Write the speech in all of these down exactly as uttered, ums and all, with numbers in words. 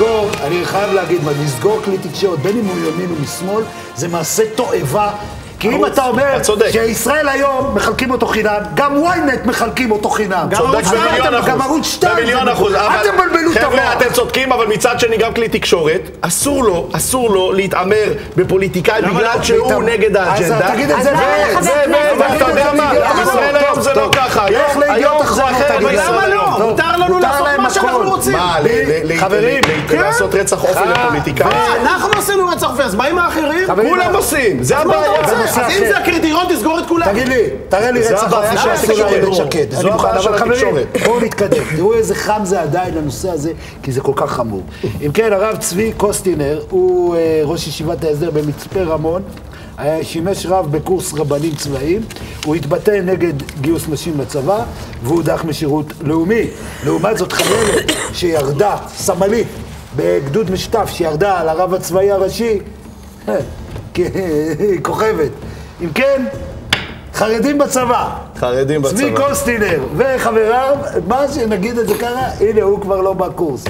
לסגור, אני חייב להגיד, לסגור כלי תקשורת, בין אם הוא ימין ומשמאל, זה מעשה תועבה. כי אם אתה אומר שישראל היום מחלקים אותו חינם, גם וויינט מחלקים אותו חינם. גם ערוץ שתיים. במיליון אחוז. אתם בלבלו את המוח. חבר'ה, אתם צודקים, אבל מצד שני גם כלי תקשורת, אסור לו, אסור לו להתעמר בפוליטיקאי בגלל שהוא נגד האג'נדה. אז תגיד את זה. ואתה יודע מה, ישראל היום זה לא ככה. היום זה אחר. אבל למה לא? מותר לנו לעשות מה שאנחנו רוצים. מה, חברים, לעשות רצח אופי לפוליטיקאי? אנחנו עשינו רצח אופי, אז מה עם האחרים? כולם עושים, זה הבעיה. אז אם זה הקריטריון, תסגור את כולם. תגיד לי, תראה לי רצח אופי של התקשורת שקט. זו הבעיה של התקשורת. בואו נתקדם. תראו איזה חם זה עדיין לנושא הזה, כי זה כל כך חמור. אם כן, הרב צבי קוסטינר, הוא ראש ישיבת ההסדר במצפה רמון, שימש רב בקורס רבנים צבאיים, הוא התבטא נגד גיוס נשים לצבא, והוא הודח משירות לאומי. לעומת זאת חיילת שירדה, סמלית, בגדוד משותף, שירדה על הרב הצבאי הראשי, כוכבת. אם כן, חרדים בצבא. חרדים בצבא. צבי קוסטינר וחבריו, מה שנגיד את זה ככה, הנה הוא כבר לא בקורס.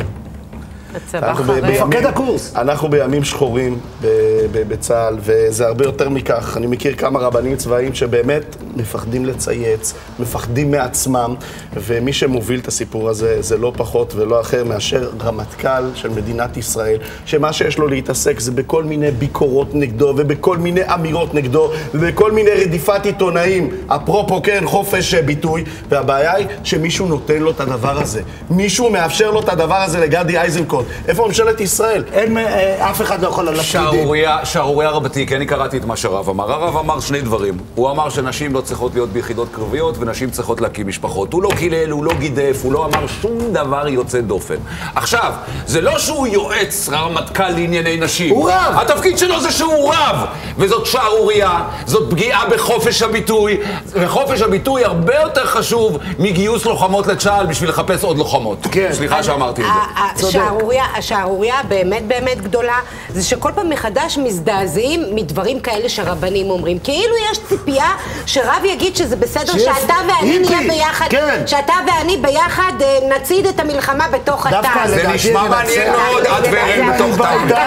מפקד הקורס. אנחנו בימים שחורים בצה"ל, וזה הרבה יותר מכך. אני מכיר כמה רבנים צבאיים שבאמת מפחדים לצייץ, מפחדים מעצמם, ומי שמוביל את הסיפור הזה זה לא פחות ולא אחר מאשר רמטכ"ל של מדינת ישראל, שמה שיש לו להתעסק זה בכל מיני ביקורות נגדו, ובכל מיני אמירות נגדו, ובכל מיני רדיפת עיתונאים, אפרופו כן חופש ביטוי, והבעיה היא שמישהו נותן לו את הדבר הזה. מישהו מאפשר לו את הדבר הזה לגדי איזנקוט. איפה ממשלת ישראל? אין, אף אחד לא יכול ללכת. שערוריה, שערוריה רבתי, כי אני קראתי את מה שהרב אמר. הרב אמר שני דברים. הוא אמר שנשים לא צריכות להיות ביחידות קרביות, ונשים צריכות להקים משפחות. הוא לא קילל, הוא לא גידף, הוא לא אמר שום דבר יוצא דופן. עכשיו, זה לא שהוא יועץ רמטכ"ל לענייני נשים. הוא רב! התפקיד שלו זה שהוא רב! וזאת שערוריה, זאת פגיעה בחופש הביטוי, וחופש הביטוי הרבה יותר חשוב מגיוס לוחמות לצה"ל בשביל לחפש עוד לוחמות. כן. סליחה שאמרתי את זה. שערוריה, השערוריה באמת באמת גדולה, זה שכל פעם מחדש מזדעזעים מדברים כאלה שרבנים אומרים. כאילו יש ציפייה שרב יגיד שזה בסדר שאתה ואני נהיה ביחד, שאתה ואני ביחד נציד את המלחמה בתוך התא. זה נשמע מעניין מאוד, את ורן בתוך תא.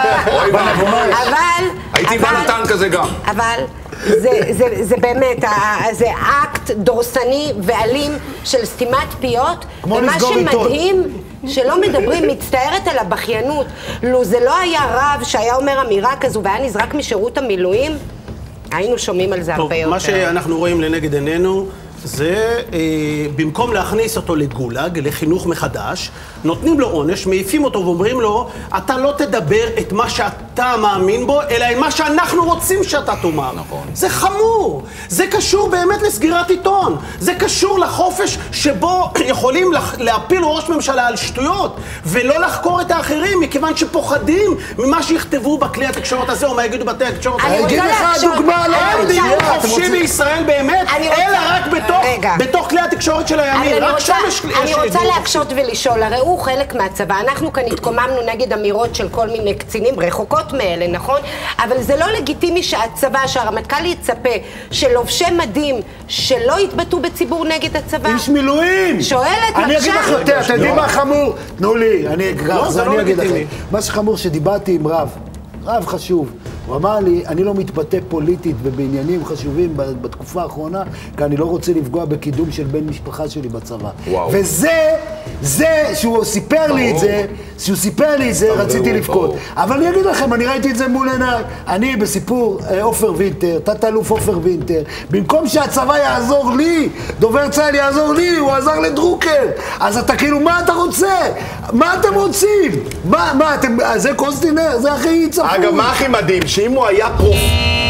אבל... הייתי בנתן כזה גם. אבל... זה, זה, זה באמת, זה אקט דורסני ואלים של סתימת פיות, ומה שמדהים שלא מדברים, מצטערת על הבכיינות. לו זה לא היה רב שהיה אומר אמירה כזו והיה נזרק משירות המילואים, היינו שומעים על זה הרבה יותר. מה שאנחנו רואים לנגד עינינו זה, אה, במקום להכניס אותו לגולג, לחינוך מחדש, נותנים לו עונש, מעיפים אותו ואומרים לו, אתה לא תדבר את מה שאתה מאמין בו, אלא את מה שאנחנו רוצים שאתה תאמר. נכון. זה חמור. זה קשור באמת לסגירת עיתון. זה קשור לחופש שבו יכולים להפיל ראש ממשלה על שטויות, ולא לחקור את האחרים, מכיוון שפוחדים ממה שיכתבו בכלי התקשורת הזה, או מה יגידו בתי התקשורת. אני אגיד לך דוגמה, אין דיון חופשי בישראל באמת, אלא רק בתוך... בתוך כלי התקשורת של הימין, רק שם יש... אני רוצה להקשות ולשאול, הרי הוא חלק מהצבא, אנחנו כאן התקוממנו נגד אמירות של כל מיני קצינים רחוקות מאלה, נכון? אבל זה לא לגיטימי שהצבא, שהרמטכ"ל יצפה שלובשי מדים שלא יתבטאו בציבור נגד הצבא. איש מילואים! שואלת, אני אגיד לך יותר, אתה יודעים מה חמור? תנו לי, אני אגיד לכם. מה שחמור שדיברתי עם רב, רב חשוב. הוא אמר לי, אני לא מתבטא פוליטית ובעניינים חשובים בתקופה האחרונה, כי אני לא רוצה לפגוע בקידום של בן משפחה שלי בצבא. וואו. וזה, זה, שהוא סיפר לי את זה, שהוא סיפר לי את זה, רציתי לבכות. אבל אני אגיד לכם, אני ראיתי את זה מול עיניי. אני בסיפור אופר וינטר, תת-אלוף אופר וינטר, במקום שהצבא יעזור לי, דובר צה"ל יעזור לי, הוא עזר לדרוקר. אז אתה כאילו, מה אתה רוצה? מה אתם רוצים? מה, מה, אתם, זה קוסטינר? זה הכי צפוי. אגב, מה הכי מדהים? שאם הוא היה פרופ...